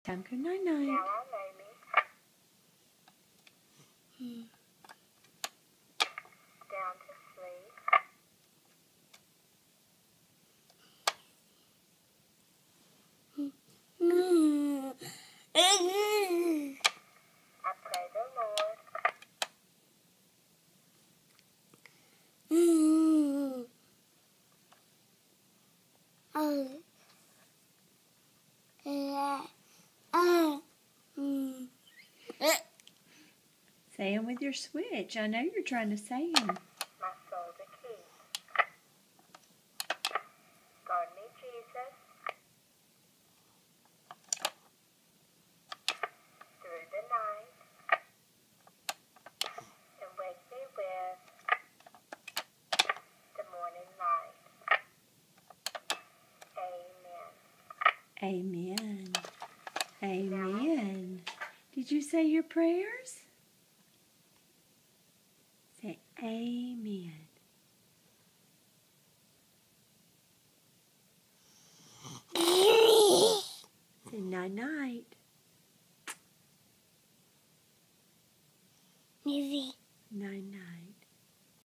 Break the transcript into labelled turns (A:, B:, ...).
A: Time good night-night.
B: Now I'll lay me down to sleep. I pray the Lord
A: Say them with your switch. I know you're trying to say them.
B: my soul to keep. Guard me, Jesus, through the night, and wake me with the morning light. Amen.
A: Amen. Amen. Did you say your prayers? Say amen. Say night-night.
C: Movie.